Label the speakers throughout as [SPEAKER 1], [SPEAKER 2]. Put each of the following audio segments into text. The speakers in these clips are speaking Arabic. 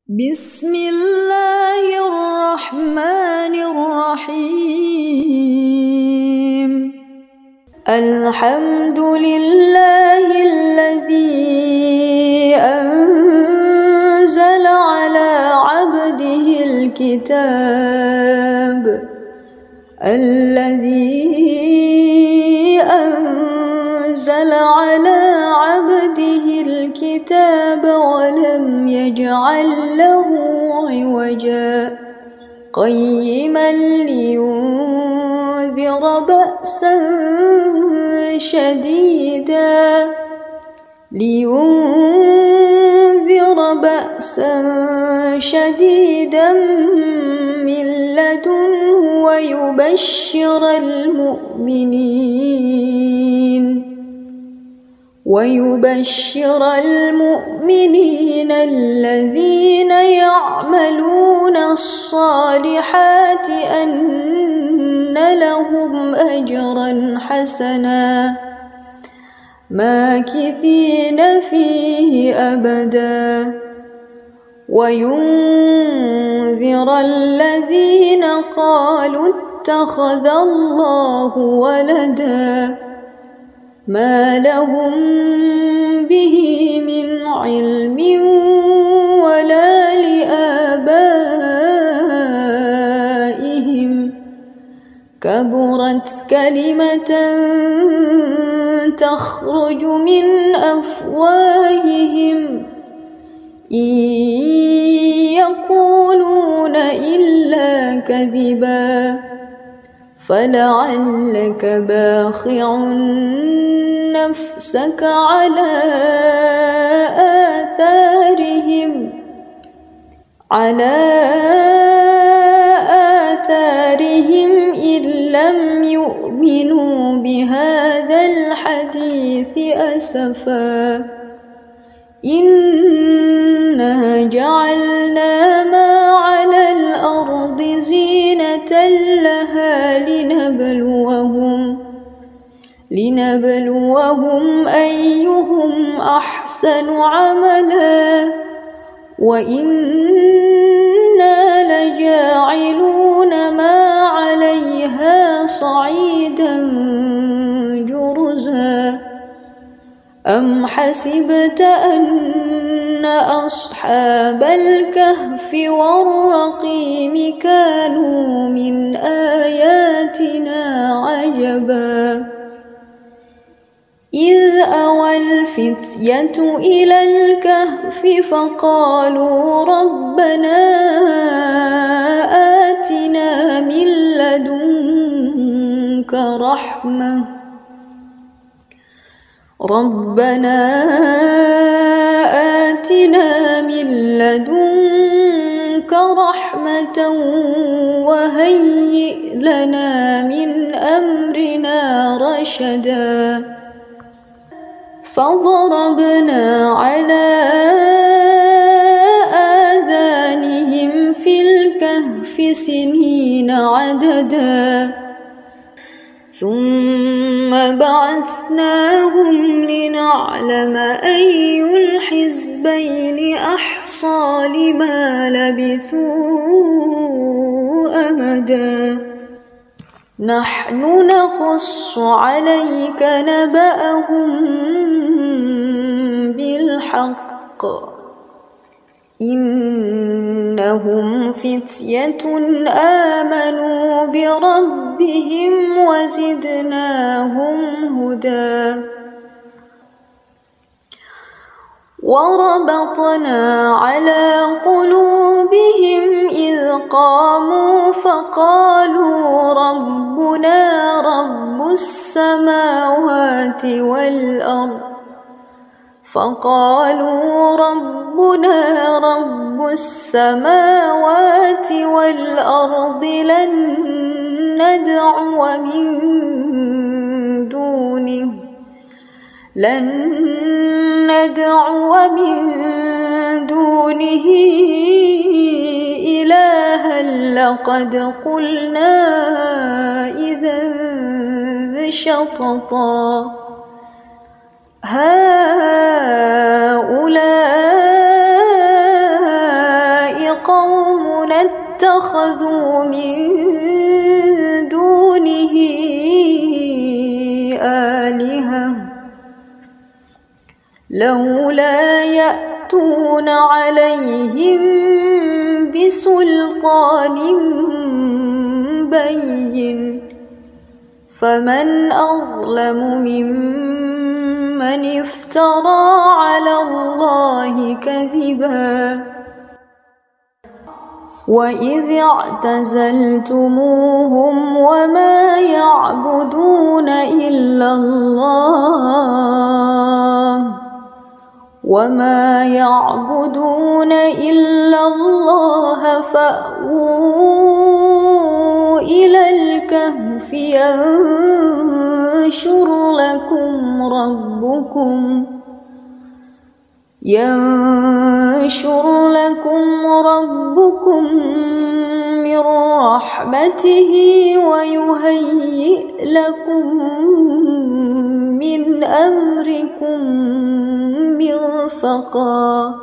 [SPEAKER 1] بسم الله الرحمن الرحيم. الحمد لله الذي أنزل على عبده الكتاب ولم يجعل له عوجا قيما لينذر بأسا شديدا من لدنه ويبشر المؤمنين الذين يعملون الصالحات أن لهم أجرا حسنا ماكثين فيه أبدا، وينذر الذين قالوا اتخذ الله ولدا ما لهم به من علم ولا لآبائهم، كبرت كلمة تخرج من أفواههم إن يقولون إلا كذبا، فلعلك باخع نفسك على آثارهم إن لم يؤمنوا بهذا الحديث أسفا. إنا جعلنا ما على الأرض زينة لها لنبلوهم أيهم أحسن عملا، وإنا لجاعلون ما عليها صعيدا جرزا. أم حسبت أن أصحاب الكهف والرقيم كانوا من آياتنا عجبا، إذ أوى الفتية إلى الكهف فقالوا ربنا آتنا من لدنك رحمة وهيئ لنا من أمرنا رشدا. فضربنا على آذانهم في الكهف سنين عددا، ثم بعثناهم لنعلم أي الحزبين أحصى لما لبثوا أمدا. نحن نقص عليك نبأهم بالحق، إنهم فتية آمنوا بربهم وزدناهم هدى. وربطنا على قلوبهم إذ قاموا فقالوا ربنا رب السماوات والأرض لن ندعو من دونه إلها لقد قلنا إذا شططا. هؤلاء قوم اتخذوا من دونه آلهة لولا يأتون عليهم بسلطان بين فمن أظلم ممن افترى على الله كذبا وإذ اعتزلتموهم وما يعبدون إلا الله فأووا إلى الكهف ينشر لكم ربكم من رحمته ويهيئ لكم من أمركم مرفقا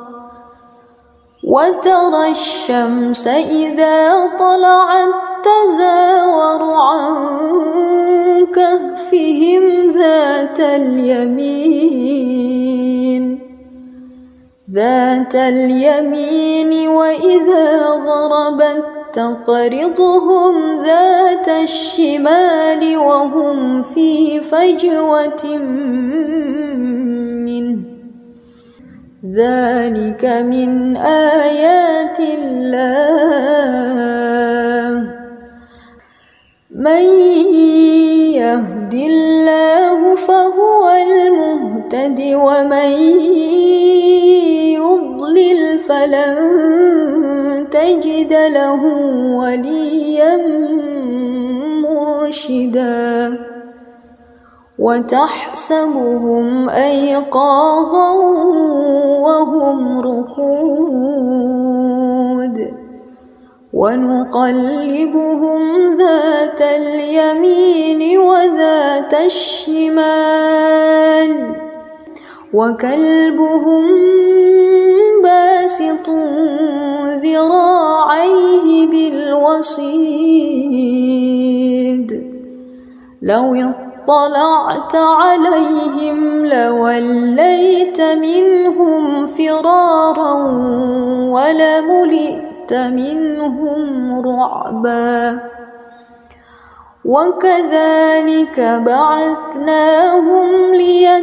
[SPEAKER 1] وترى الشمس إذا طلعت تزاور عن كهفهم ذات اليمين وإذا غربت تقرضهم ذات الشمال وهم في فجوة منه ذلك من آيات الله من يهد الله فهو المهتد ومن يضلل فلن تجد له وليا مرشدا وتحسبهم أيقاظا وهم رقود ونقلبهم ذات اليمين وذات الشمال وكلبهم باسط ذراعيه بالوصيد لو اطلعت عليهم لوليت منهم فرارا ولملئت منهم رعبا وكذلك بعثناهم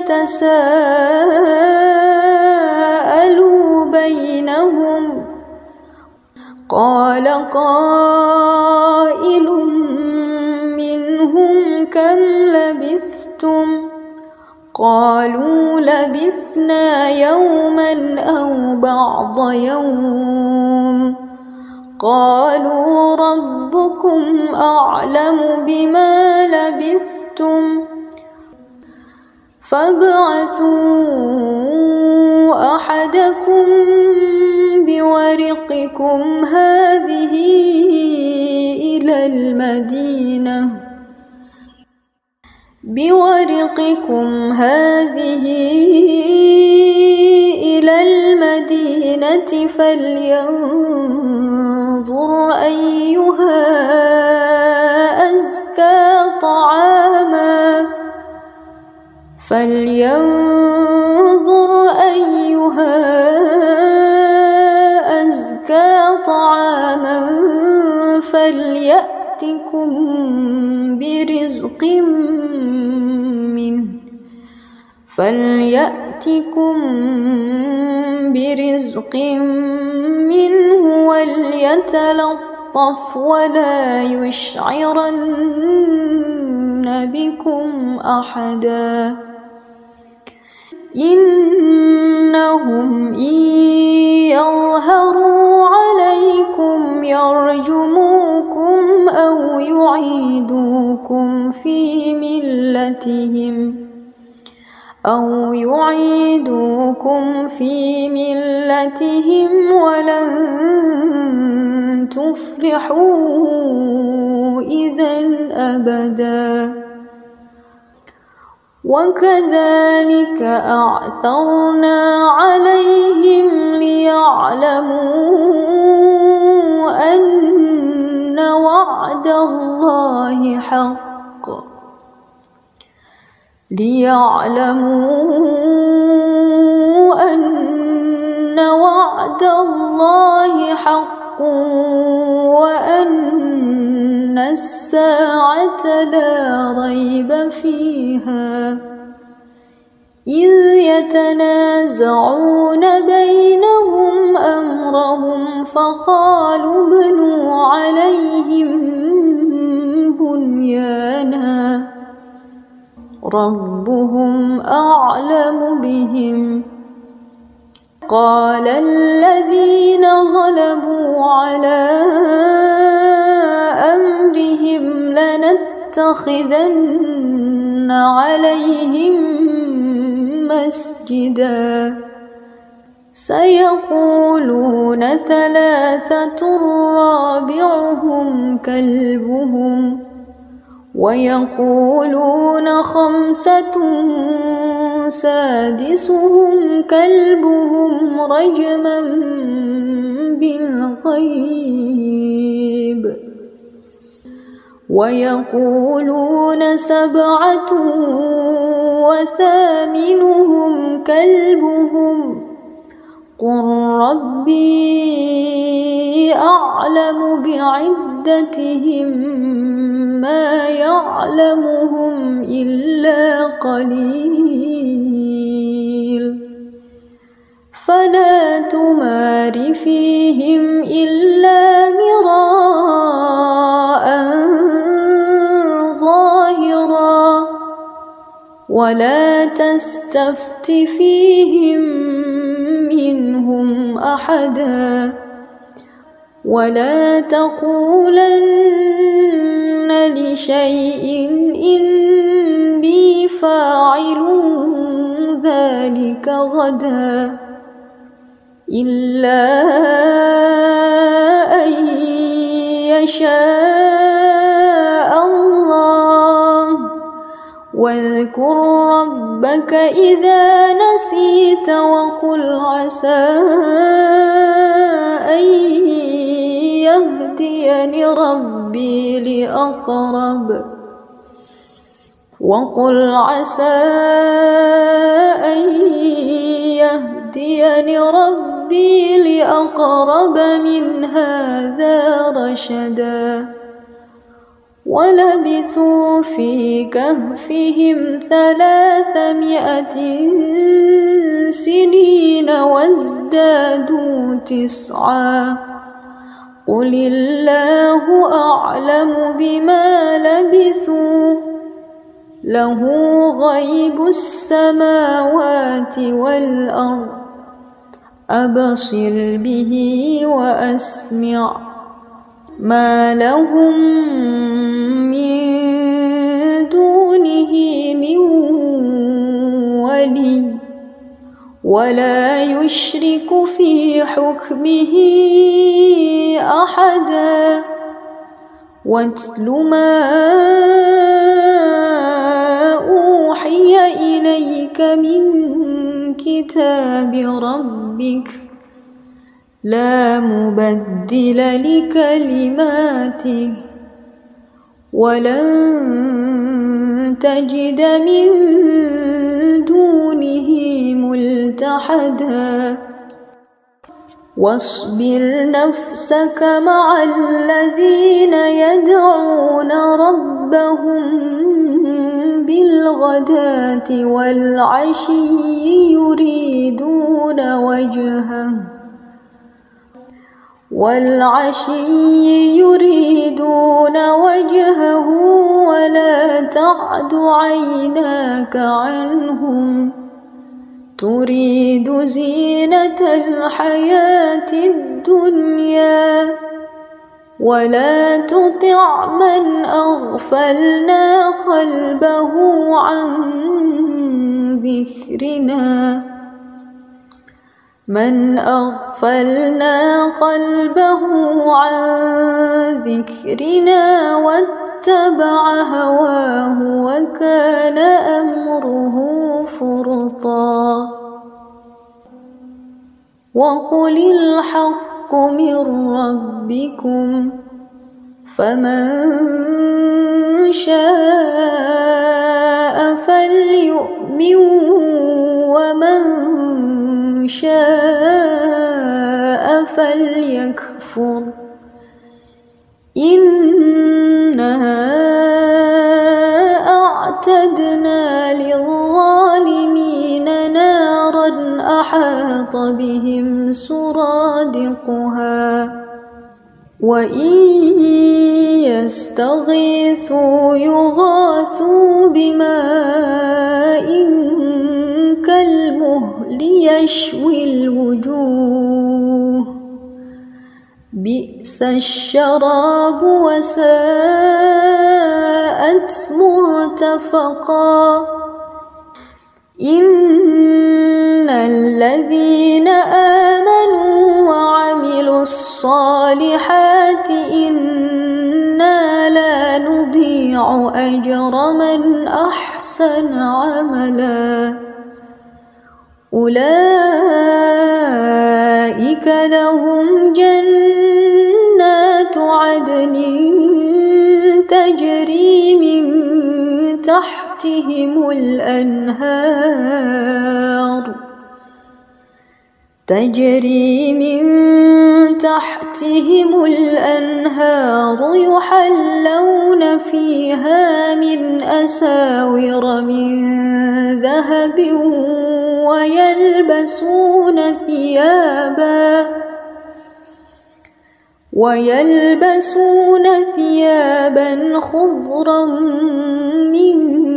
[SPEAKER 1] ليتساءلوا بينهم قال قائل منهم كم لبثتم قالوا لبثنا يوما أو بعض يوم قالوا ربكم أعلم بما لبثتم فابعثوا أحدكم بورقكم هذه إلى المدينة فلينظر أيها أزكى طعاما فليأتكم برزق منه وليتلطف ولا يشعرن بكم أحدا إنهم إن يظهروا عليكم يرجموكم أو يعيدوكم في ملتهم ولن تفلحوا إذا أبدا وكذلك أعثرنا عليهم ليعلموا الله حق ليعلموا أن وعد الله حق وأن الساعة لا ريب فيها إذ يتنازعون بينهم أمرهم فقالوا ابنوا عليهم بنيانا ربهم أعلم بهم قال الذين غلبوا على أمرهم لنتخذن عليهم مسجدا سيقولون ثلاثة رابعهم كلبهم ويقولون خمسة سادسهم كلبهم رجما بالغيب ويقولون سبعة وثامنهم كلبهم قل ربي أعلم بعدتهم ما يعلمهم إلا قليل فلا تمار فيهم إلا مراء ظاهرا ولا تستفت فيهم منهم أحدا ولا تقولن لشيء إني فاعل ذلك غدا إلا أن يشاء الله واذكر ربك إذا نسيت وقل عسى أن يهديني ربي لأقرب وقل عسى أن يهديني ربي لأقرب من هذا رشدا ولبثوا في كهفهم 300 سنين وازدادوا 9 قل الله أعلم بما لبثوا له غيب السماوات والأرض أبصر به وأسمع ما لهم من دونه من ولي ولا يشرك في حكمه أحدا واتل ما أوحي إليك من كتاب ربك لا مبدل لكلماته ولن تجد من دونه ملتحدا واصبر نفسك مع الذين يدعون ربهم بالغداة والعشي يريدون وجهه ولا تعد عيناك عنهم تريد زينة الحياة الدنيا ولا تطع من أغفلنا قلبه عن ذكرنا واتبع هواه وكان أمره فرطا وقل الحق من ربكم فمن شاء فليؤمن ومن شاء فليكفر إنا أعتدنا للظالمين نارا أحاط بهم سرادقها وإن يستغيثوا يغاثوا بماء كالمهل يشوي الوجوه بئس الشراب وساءت مرتفقا إن الذين آمنوا وعملوا الصالحات إنا لا نضيع أجر من أحسن عملا أولئك لهم جنات عدن تجري من تحتهم الأنهار يحلون فيها من أساور من ذهب ويلبسون ثيابا خضرا من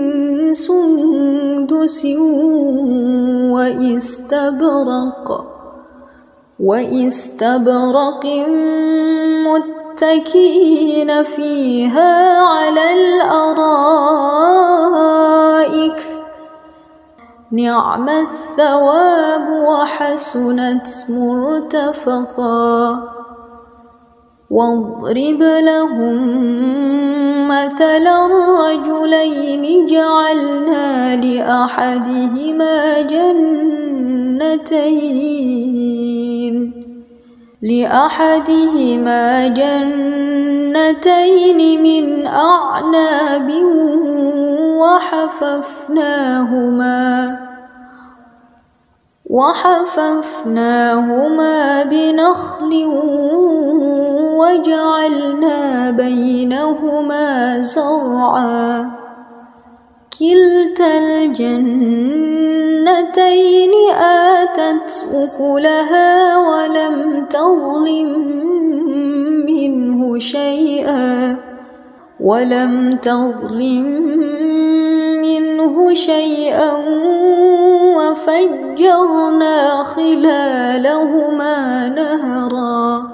[SPEAKER 1] سندس وإستبرق متكئين فيها على الأرائك نعم الثواب وحسنت مرتفقا واضرب لهم مثلا رجلين جعلنا لأحدهما جنتين من أعناب وحففناهما بنخل وجعلنا بينهما زرعا كلتا الجنتين آتت أكلها ولم تظلم منه شيئا وفجرنا خلالهما نهرا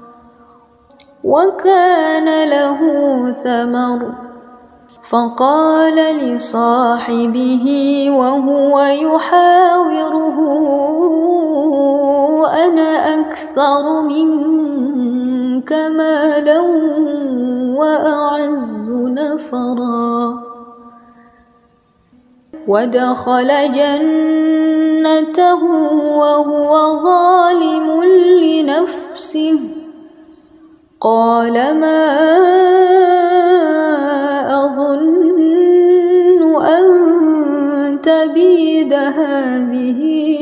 [SPEAKER 1] وكان له ثمر فقال لصاحبه وهو يحاوره أنا أكثر منك مالا وأعز نفرا ودخل جنته وهو ظالم لنفسه قال ما أظن أن تبيد هذه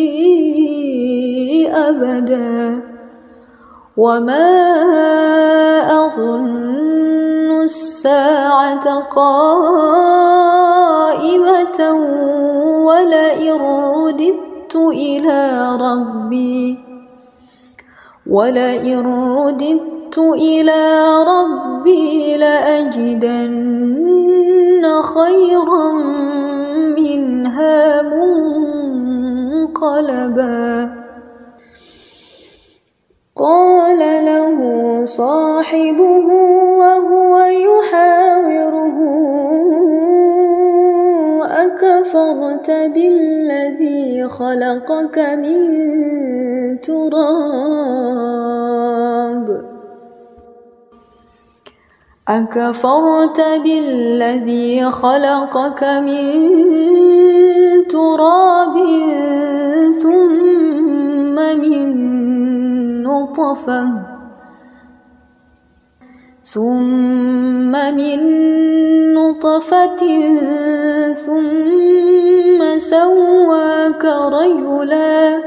[SPEAKER 1] أبدا وما أظن الساعة قائمة ولئن رددت إلى ربي لأجدن خيرا منها منقلبا قال له صاحبه وهو يحاوره أكفرت بالذي خلقك من تراب ثم من نطفة ثم سواك رجلا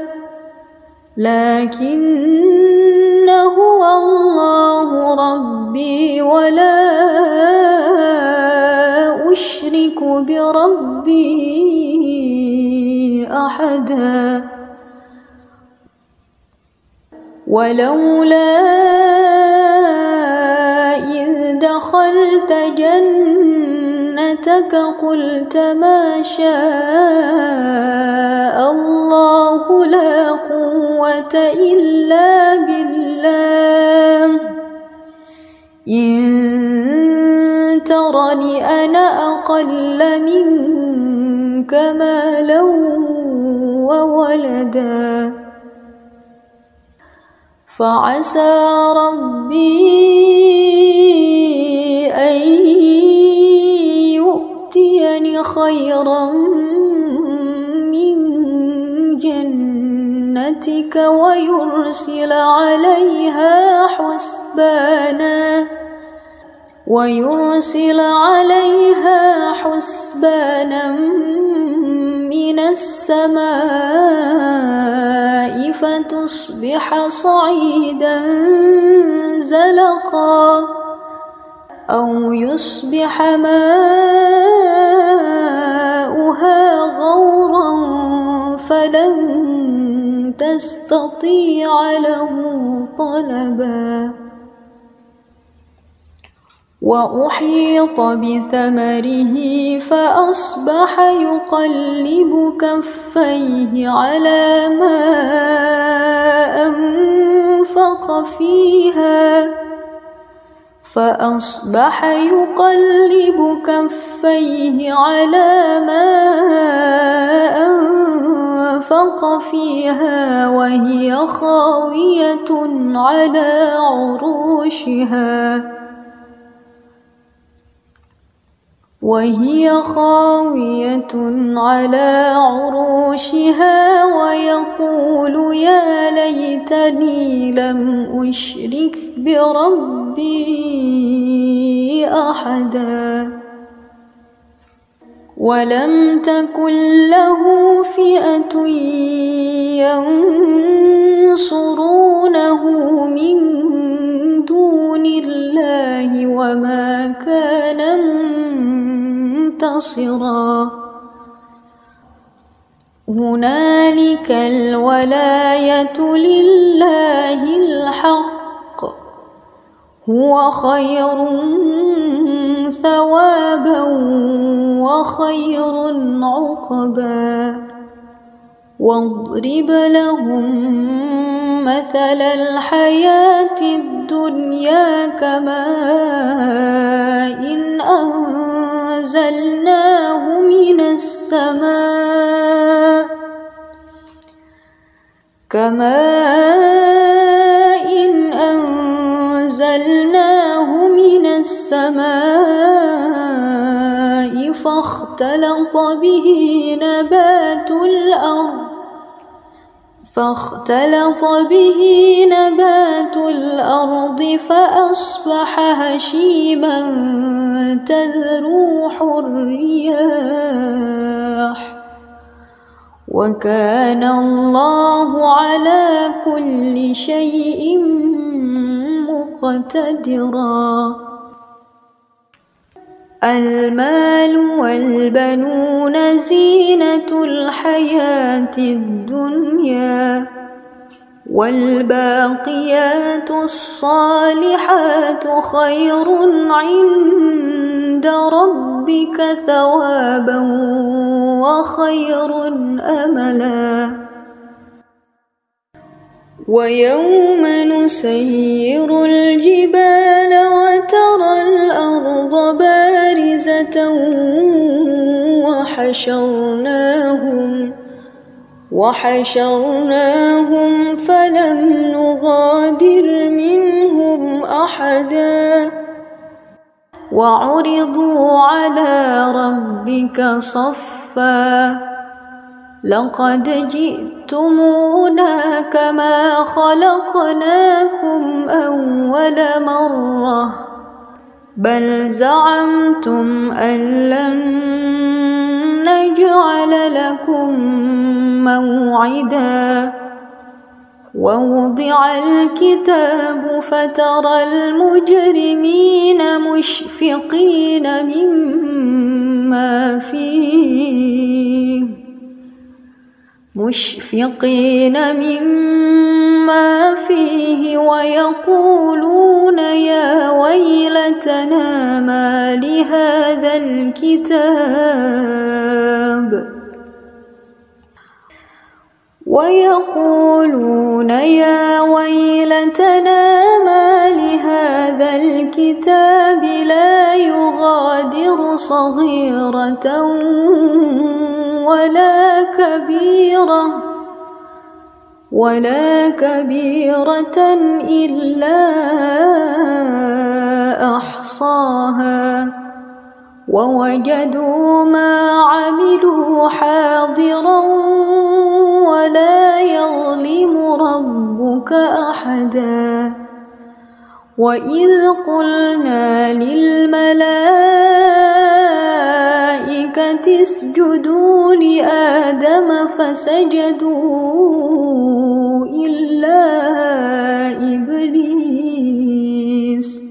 [SPEAKER 1] لكن هو الله ربي ولا أشرك بربي أحدا ولولا إذ دخلت جنتك قلت ما شاء الله لا قوة إلا بالله إن ترني أنا أقل منك مالا وولدا فعسى ربي أن يؤتيني خيرا من جنتك ويرسل عليها حسبانا من السماء فتصبح صعيدا زلقا أو يصبح ماؤها غورا فلن تستطيع له طلبا وأحيط بثمره فأصبح يقلب كفيه على ما أنفق فيها وهي خاوية على عروشها ويقول يا ليتني لم أشرك بربي أحدا ولم تكن له فئة ينصرونه من دون الله وما كان منتصرا هنالك الولاية لله الحق هو خير ثوابا وخير عقبا واضرب لهم مثل الحياة الدنيا كماء أنزلناه من السماء فاختلط به نبات الأرض فأصبح هشيما تذروح الرياح وكان الله على كل شيء مقتدرا المال والبنون زينة الحياة الدنيا والباقيات الصالحات خير عند ربك ثوابا وخير أملا ويوم نسير الجبال وترى الأرض بارزة وحشرناهم فلم نغادر منهم أحدا وعرضوا على ربك صفا لقد جئتمونا كما خلقناكم أول مرة بل زعمتم أن لن نجعل لكم موعدا ووضع الكتاب فترى المجرمين مشفقين مما فيه ويقولون يا ويلتنا ما لهذا الكتاب لا يغادر صغيرة ولا كبيرة إلا أحصاها ووجدوا ما عملوا حاضرا ولا يظلم ربك أحدا وإذ قلنا للملائكة اسجدوا لآدم فسجدوا إلا إبليس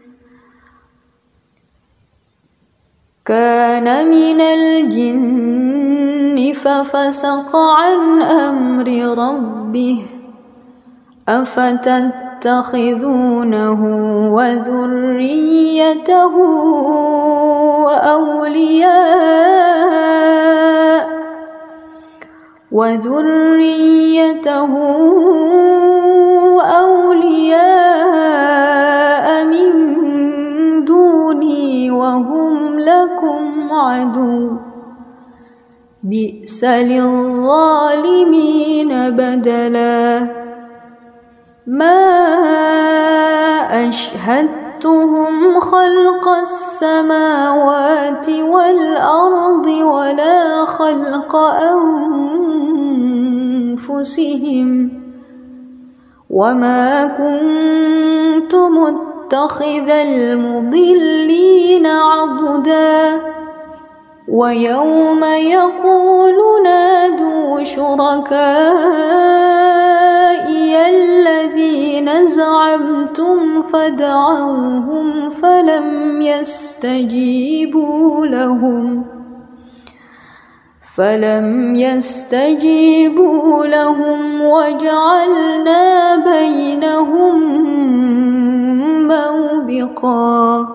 [SPEAKER 1] كان من الجن ففسق عن أمر ربه أفتتخذونه وذريته أولياء من دوني وهم لكم عدو بئس للظالمين بدلا ما أشهدتهم خلق السماوات والأرض ولا خلق أنفسهم وما كنت متخذ المضلين عضدا ويوم يقول نادوا شركائي الذين زعمتم فدعوهم فلم يستجيبوا لهم وجعلنا بينهم موبقا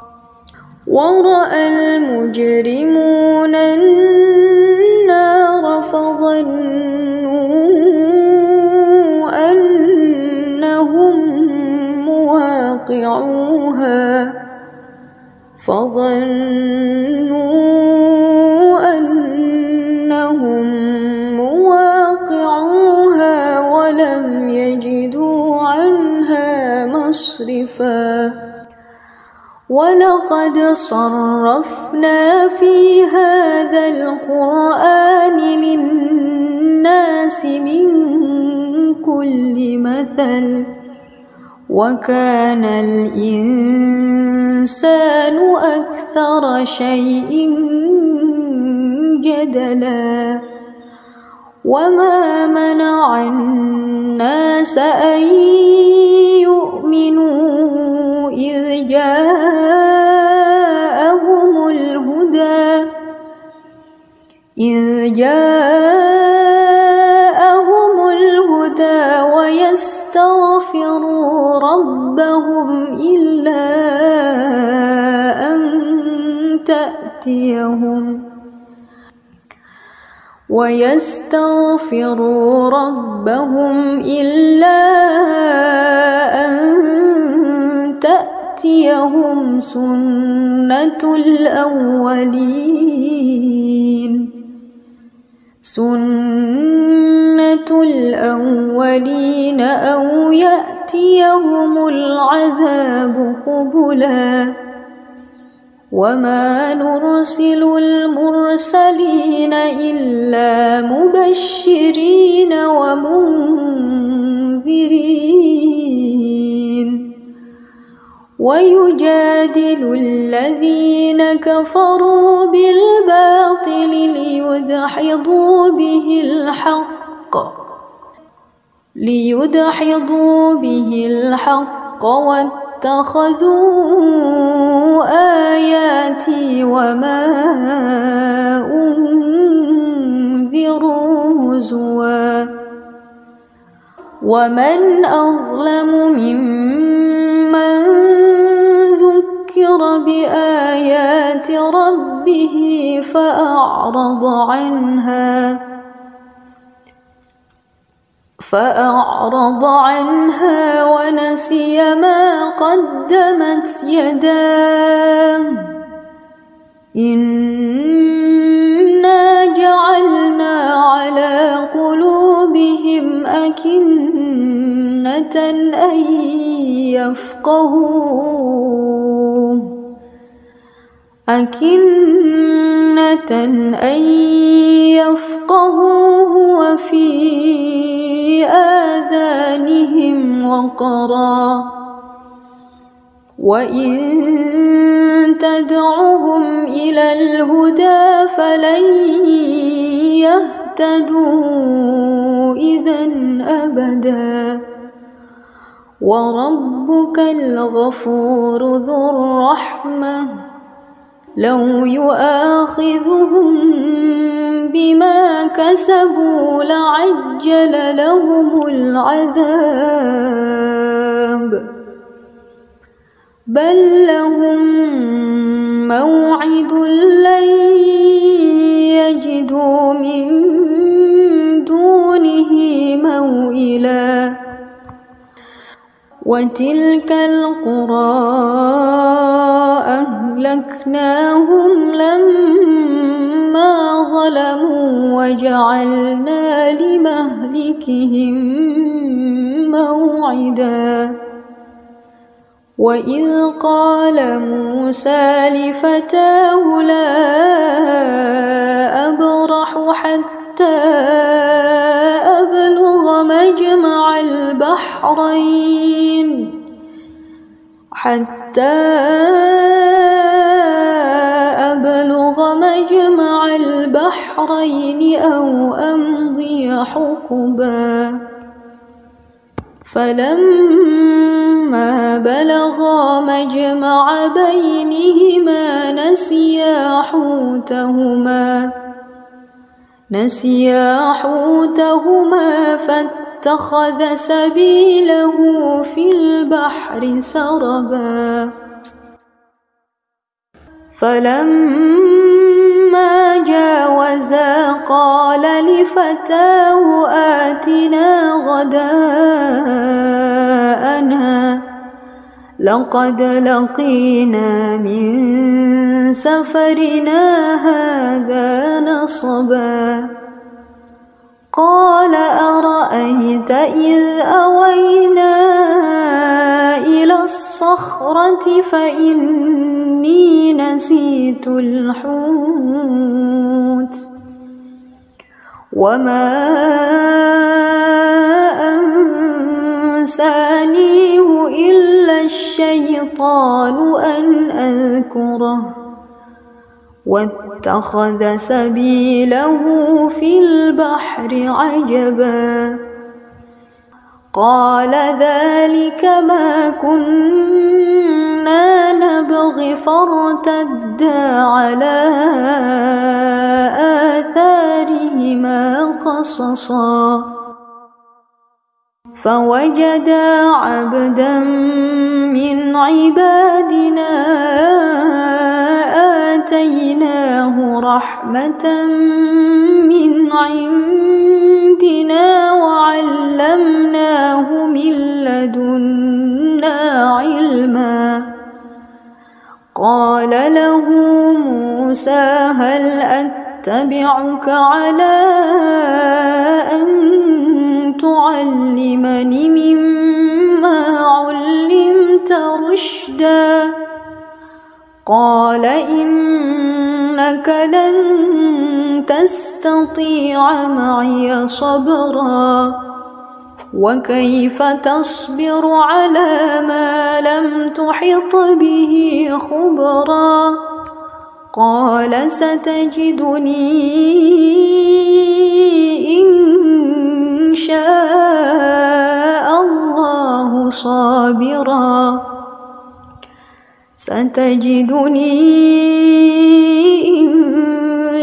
[SPEAKER 1] ورأى المجرمون النار فظنوا أنهم مواقعوها ولم يجدوا عنها مصرفا ولقد صرفنا في هذا القرآن للناس من كل مثل وكان الإنسان أكثر شيء جدلا وما منع الناس أن يؤمنوا إذ جاءهم الهدى ويستغفروا ربهم إلا أن تأتيهم سنة الأولين أو يأتيهم العذاب قبلا وما نرسل المرسلين إلا مبشرين ومنذرين ويجادل الذين كفروا بالباطل ليدحضوا به الحق واتخذوا آياتي وما أنذروا هزوا ومن أظلم ممن ذكر بآيات ربه فأعرض عنها ونسي ما قدمت يداه إنا جعلنا على قلوبهم أكنة أن يفقهوه وفي آذانهم وقرا وإن تدعهم إلى الهدى فلن يهتدوا إذا أبدا وربك الغفور ذو الرحمة لو يؤاخذهم بما كسبوا لعجل لهم العذاب بل لهم موعد لن يجدوا من دونه موئلا وتلك القرى أهلكناهم لما ظلموا وجعلنا لمهلكهم موعدا وإذ قال موسى لفتاه لا أبرح حتى أبلغ مجمع البحرين أو أمضي حقبا فلما بلغا مجمع بينهما نسيا حوتهما فاتخذ سبيله في البحر سربا فلما جاوزا قال لفتاه آتنا غداءنا لقد لقينا من سفرنا هذا نصبا قال أرأيت إذ أوينا إلى الصخرة فإني نسيت الحوت وما أنسانيه إلا الشيطان أن أذكره واتخذ سبيله في البحر عجبا قال ذلك ما كنا نبغي فارتدا على آثارهما قصصا فوجدا عبدا من عبادنا آتيناه رحمة من عندنا وعلمناه من لدنا علما قال له موسى هل أتبعك على أن تعلمني مما علمت رشدا قال إنك لن تستطيع معي صبرا وكيف تصبر على ما لم تحط أحط به خبرا قال ستجدني إن شاء الله صابرا إن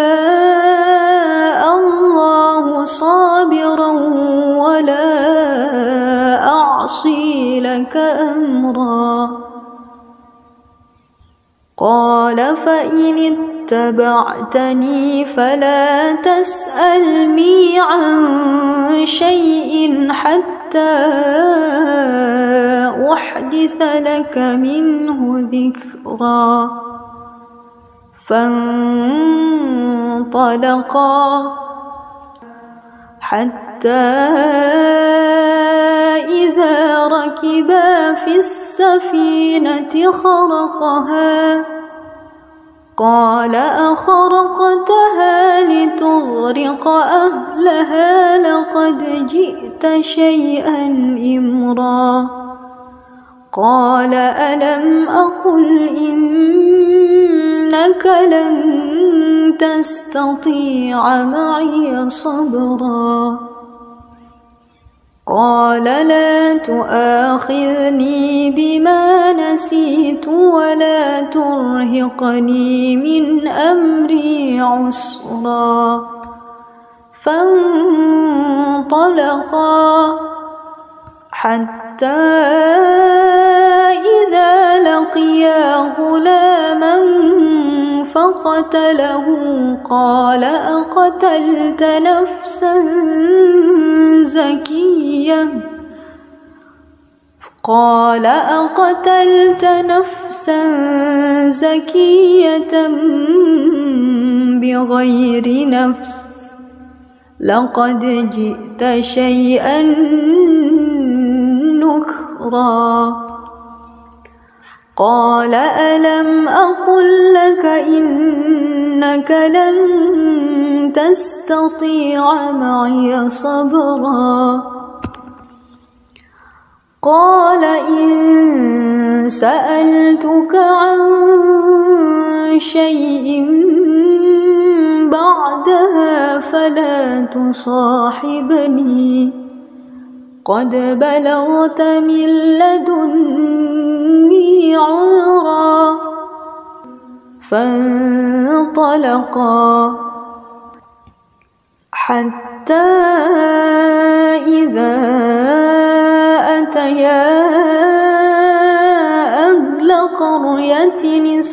[SPEAKER 1] شاء الله صابرا ولا أعصي لك أمرا قال فإن اتبعتني فلا تسألني عن شيء حتى أحدث لك منه ذكرا فانطلقا حتى إذا ركبا في السفينة خرقها قال أخرقتها لتغرق أهلها لقد جئت شيئا إمرا قال ألم أقل إنك لن تستطيع معي صبرا قال لا تؤاخذني بما نسيت ولا ترهقني من أمري عسرا فانطلقا حتى إذا لقيا غلاما فقتله قال أقتلت نفسا زكية بغير نفس لقد جئت شيئا نكرا قال ألم أقل لك إنك لن تستطيع معي صبرا قال إن سألتك عن شيء بعدها فلا تصاحبني قد بلغت من لدني عذرا فانطلقا حتى إذا أتيا أهل قرية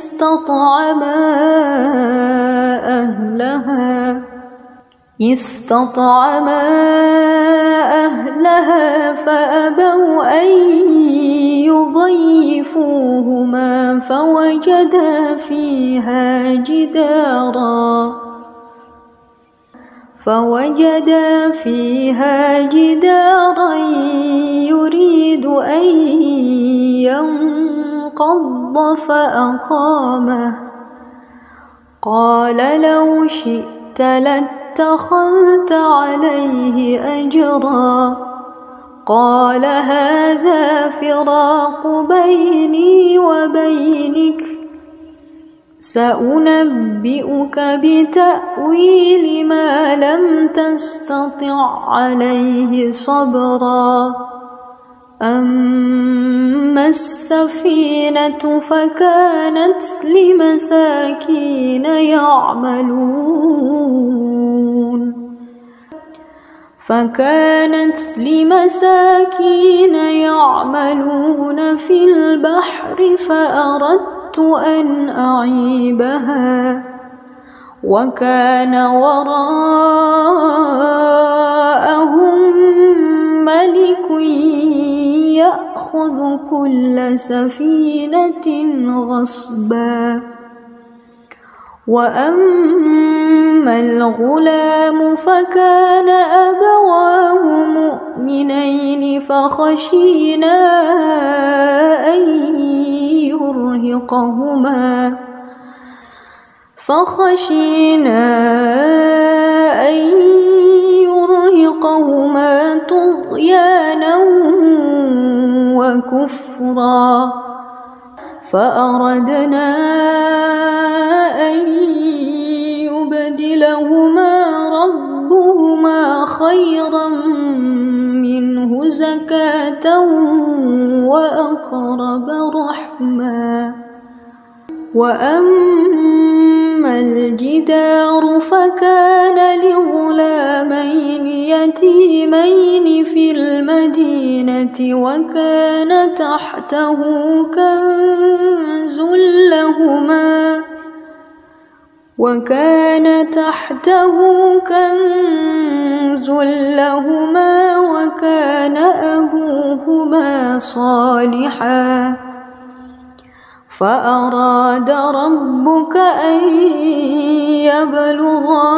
[SPEAKER 1] استطعما أهلها فأبوا أن يضيفوهما فوجدا فيها جدارا يريد أن ينقض فأقامه قال لو شئت لاتخذت عليه أجرا قال هذا فراق بيني وبينك سأنبئك بتأويل ما لم تستطع عليه صبرا أما السفينة فكانت لمساكين يعملون في البحر فأردت أن أعيبها وكان وراءهم ملك يأخذ كل سفينة غصبا وأما الغلام فكان أبواه مؤمنين فخشينا أن يرهقهما طغيانا وكفرا فأردنا أن يبدلهما ربهما خيرا منه زكاة وأقرب رحما. وأما الجدار فكان لغلامين يتيمين في المدينة وكان تحته كنز لهما وكان أبوهما صالحا فأراد ربك أن يبلغا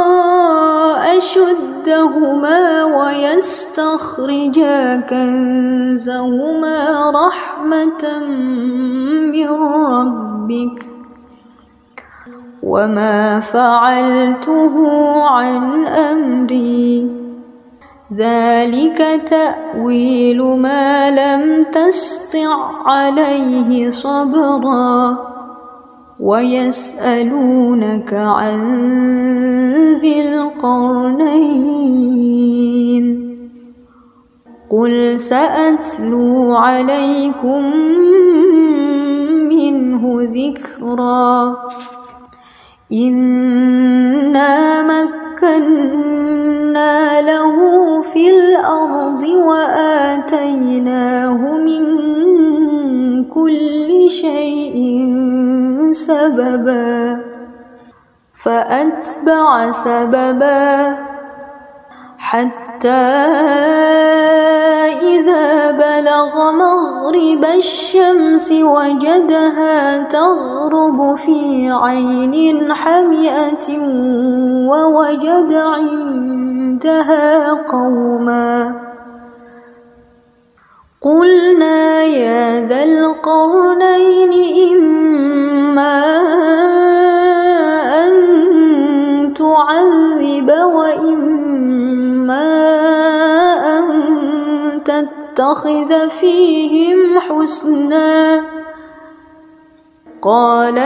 [SPEAKER 1] أشدهما ويستخرجا كنزهما رحمة من ربك وما فعلته عن أمري ذلك تأويل ما لم تسطع عليه صبرا. ويسألونك عن ذي القرنين قل سأتلو عليكم منه ذكرا. إنا مكنا له في الأرض وآتيناه من كل شيء سببا فأتبع سببا حتى إذا بلغ مغرب الشمس وجدها تغرب في عين حمئة ووجد عندها قوما قلنا يا ذا القرنين إما أن تعذب وإما أن تتخذ فيهم حسنا. قال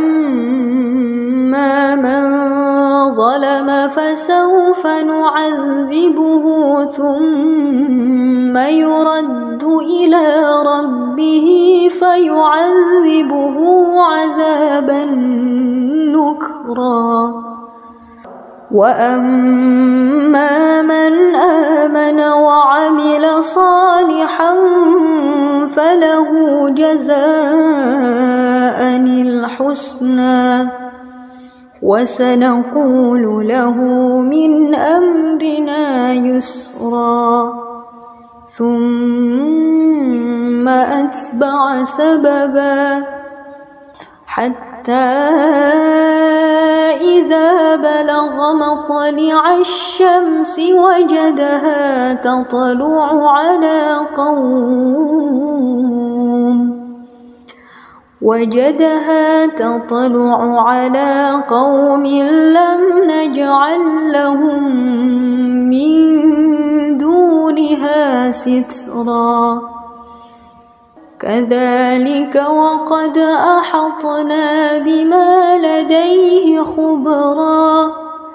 [SPEAKER 1] أما من ظلم فسوف نعذبه ثم يرد إلى ربه فيعذبه عذابا نكرا. وأما من آمن وعمل صالحا فله جزاء الحسنى وسنقول له من أمرنا يسرا. ثم أتبع سببا حتى إذا بلغ مطلع الشمس وجدها تطلع على قوم لم نجعل لهم من دونها سترا. كذلك وقد أحطنا بما لديه خبرا.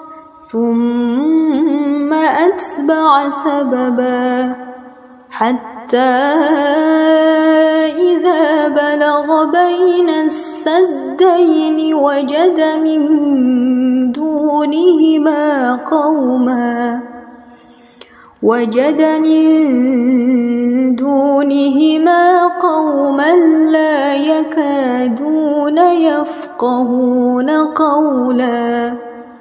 [SPEAKER 1] ثم أتبع سببا حتى إذا بلغ بين السدين وجد من دونهما قوما لا يكادون يفقهون قولا.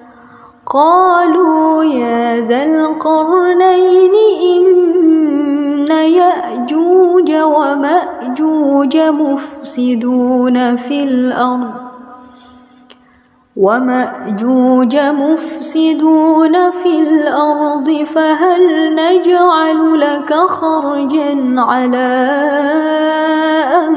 [SPEAKER 1] قالوا يا ذا القرنين إن يأجوج ومأجوج مفسدون في الأرض فهل نجعل لك خرجا على أن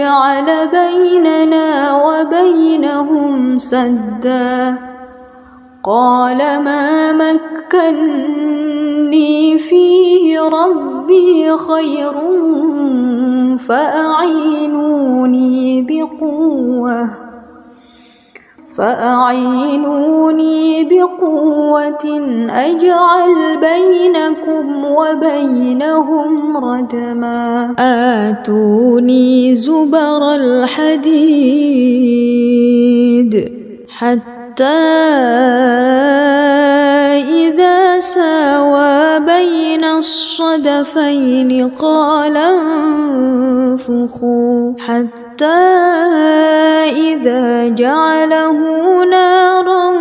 [SPEAKER 1] تجعل بيننا وبينهم سدا. قال ما مكني فيه ربي خير فأعينوني بقوة أجعل بينكم وبينهم ردما آتوني زبر الحديد حتى إذا ساوى بين الصدفين قال انفخوا حتى إذا جعله نارا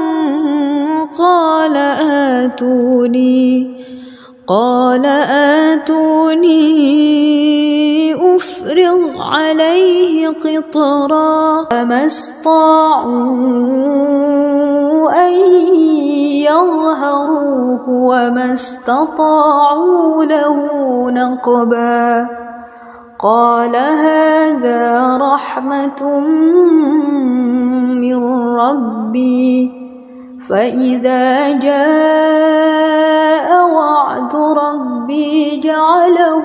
[SPEAKER 1] قال آتوني أفرغ عليه قطرا فما استطاعوا أن يظهروه وما استطاعوا له نقبا قال هذا رحمة من ربي فإذا جاء وعد ربي جعله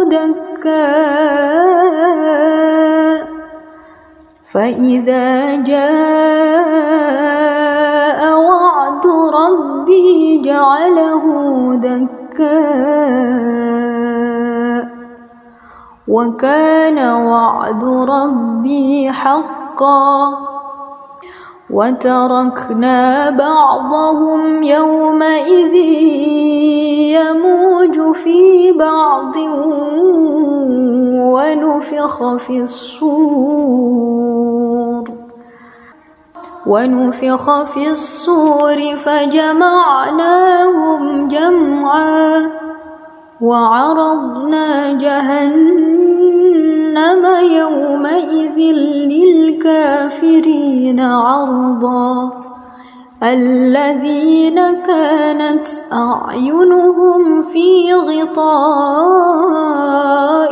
[SPEAKER 1] دكا وكان وعد ربي حقا وتركنا بعضهم يومئذ يموج في بعض ونفخ في الصور فجمعناهم جمعا وعرضنا جهنم يومئذ للكافرين عرضا الذين كانت أعينهم في غطاء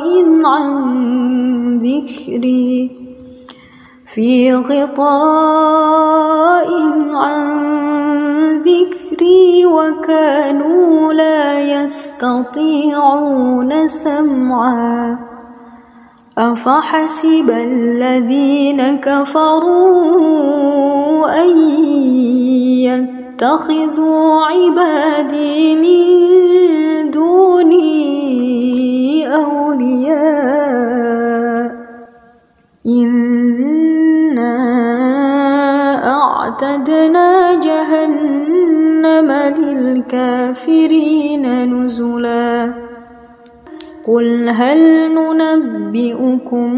[SPEAKER 1] عن ذكري وكانوا لا يستطيعون سمعا أفحسب الذين كفروا أن يتخذوا عبادي من دوني أولياء إنا أعتدنا جهنم للكافرين نزلا قل هل ننبئكم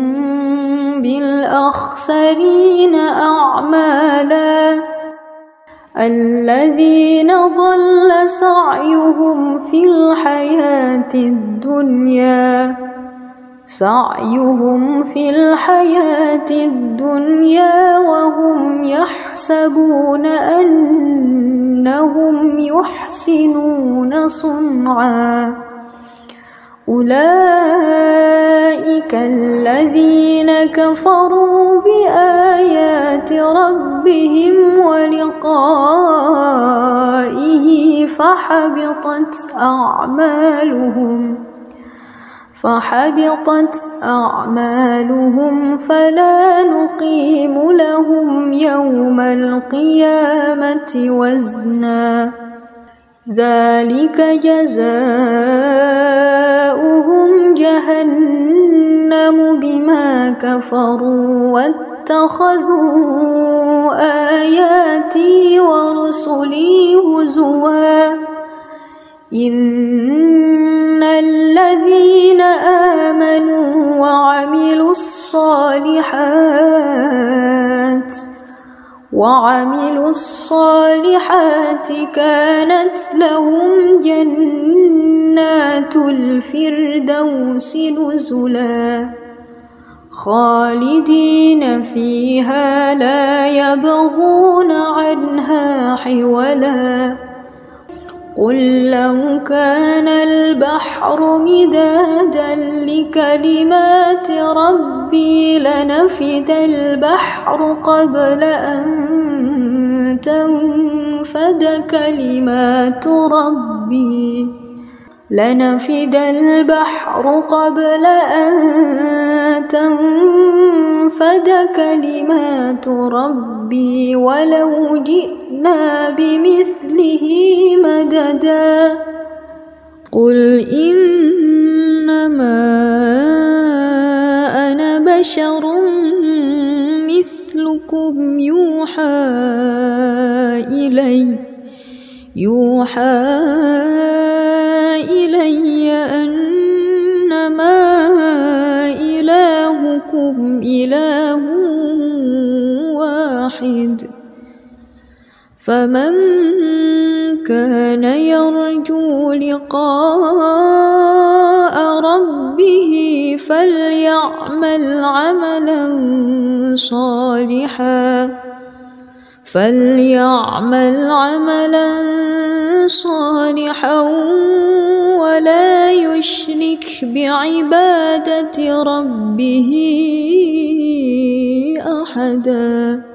[SPEAKER 1] بالأخسرين أعمالا الذين ضل سعيهم في الحياة الدنيا وهم يحسبون أنهم يحسنون صنعا أولئك الذين كفروا بآيات ربهم ولقائه فحبطت أعمالهم فلا نقيم لهم يوم القيامة وزنا ذلك جزاؤهم جهنم بما كفروا واتخذوا آياتي ورسلي هزوا إن الذين آمنوا وعملوا الصالحات كانت لهم جنات الفردوس نزلا خالدين فيها لا يبغون عنها حولا قل لو كان البحر مدادا لكلمات ربي لنفد البحر قبل أن تنفد كلمات ربي لنفد البحر قبل أن تنفد كلمات ربي ولو جئنا بمثله مددا قل إنما أنا بشر مثلكم يوحى إلي أنما إلهكم إله واحد فمن كان يرجو لقاء ربه فليعمل عملا صالحا ولا يشرك بعبادة ربه أحدا.